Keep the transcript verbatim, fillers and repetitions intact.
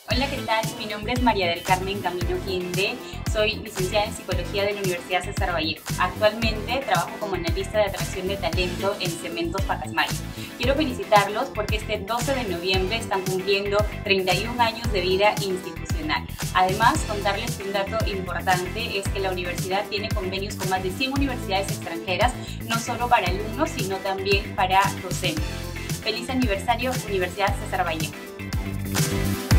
Hola, ¿qué tal? Mi nombre es María del Carmen Camino Quinde, soy licenciada en Psicología de la Universidad César Vallejo. Actualmente trabajo como analista de atracción de talento en Cementos Pacasmayo. Quiero felicitarlos porque este doce de noviembre están cumpliendo treinta y un años de vida institucional. Además, contarles que un dato importante es que la universidad tiene convenios con más de cien universidades extranjeras, no solo para alumnos, sino también para docentes. Feliz aniversario, Universidad César Vallejo.